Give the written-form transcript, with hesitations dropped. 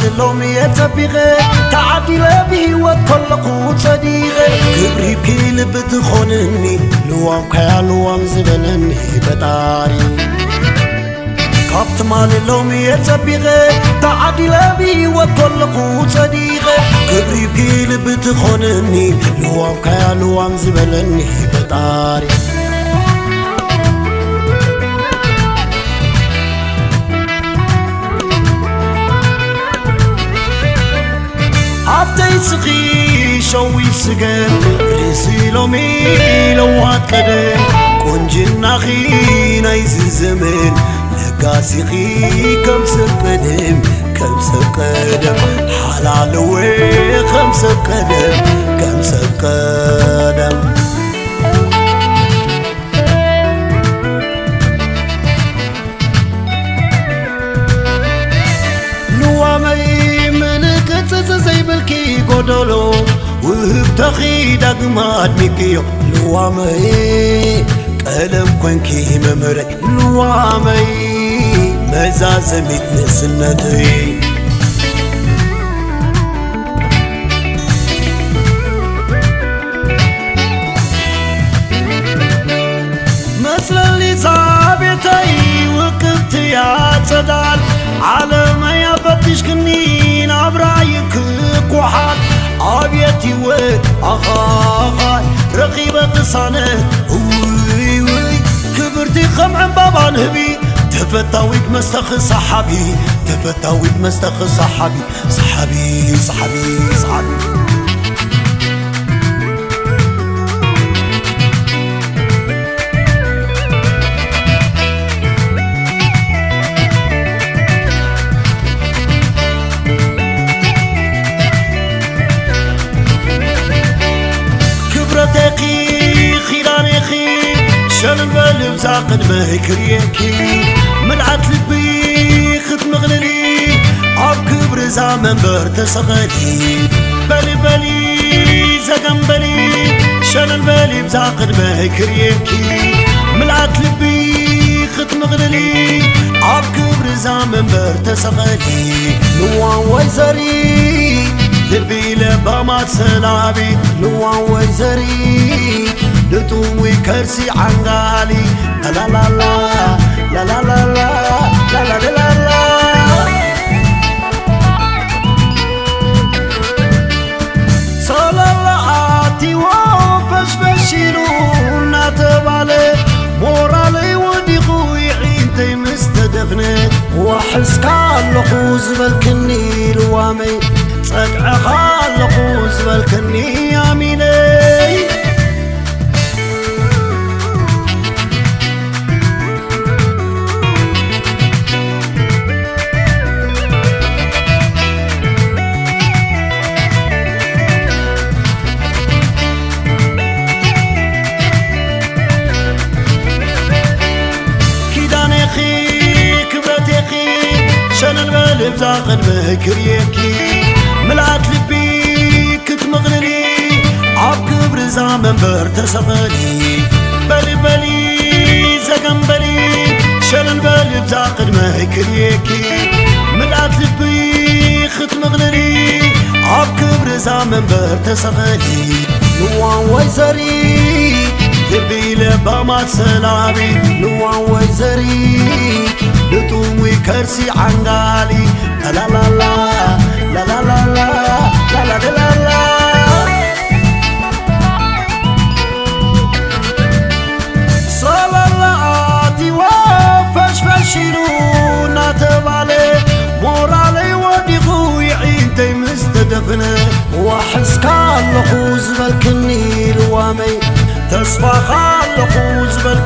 لهم يتبغي تعدل بهوت كل صديقي كبري بكيل بتخونني لوام كيالوام زبلني بطاري كابت مال لهم يتبغي تعدل بهوت كل صديقي كبري بكيل بتخونني لوام كيالوام زبلني بطاري عبتي سقي شوي سقن ريسي لومي لوات قدم كونجنا خينا يزمن لقاسي خي كم سقدم حلال وي كم سقدم زي بالكي قدلو وهبتخي دقمات ميكيو لوامي قلم كونكي ممرك لوامي مزازمت نسنتي مثل اللي صابتي وقفت يا صدال على ما يفتش كنين عبرايك كوحات عبيتي وين أخاي رقيبة صانه وي كبرتي خمع بابا نهبي تفتاويت مستخ صحابي صحابي شلن بالب زاقد بهكريكي ملعت لبي خت مغللي عب كبر زامن برتسغلي بلي زقم بلي شلن بالب زاقد بهكريكي ملعت لبي خت مغللي عب كبر زامن برتسغلي نوان ويزري لبي لبامات سلابي نوان ويزري لتومي كرسي عنقالي لا لا لا لا لا لا لا لا لا لا صلالاتي وفش بشيلونا تبالي مورالي وديقو يعينتي مستدفني وحس كاللقوز بالكني لوامي صدع خالقوز بالكني ياميني زاقد بهكريكي ملعت لبي كت مغللي عب كبر زامن برتسغلي بلي زقم بلي شلن بالب زاقد بهكريكي ملعت لبي خت مغللي عب كبر زامن برتسغلي نوان ويزري لبي لبامات سلامي نوان ويزري لتومي كرسي عنقالي لا لا لا لا لا لا لا لا لا لا صلالاتي وفش فشلونا تبالي مورالي وديقو يعينتي مستدفني وحس كاللقوز بالكني لوامي تصفى خالقوز بالكني